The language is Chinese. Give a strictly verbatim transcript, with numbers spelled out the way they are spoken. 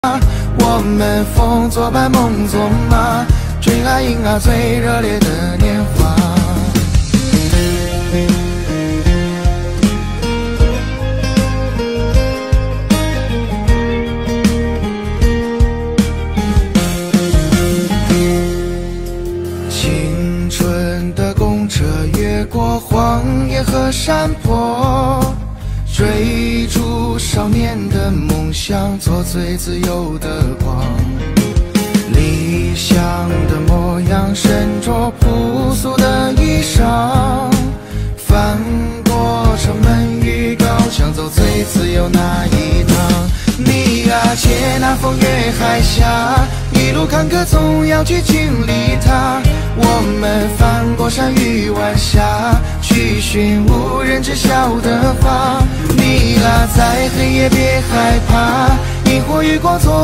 我们风作伴，梦作马，追啊迎啊最热烈的年华。青春的公车越过荒野和山坡，追逐少年的梦想，做最自由的光。理想的模样，身着朴素的衣裳，翻过城门与高墙，走最自由那一趟。你啊，且那风越海峡，一路坎坷总要去经历它。我们翻过山与晚霞，去寻无人知晓的花。你啊，在黑夜别害怕，萤火与光作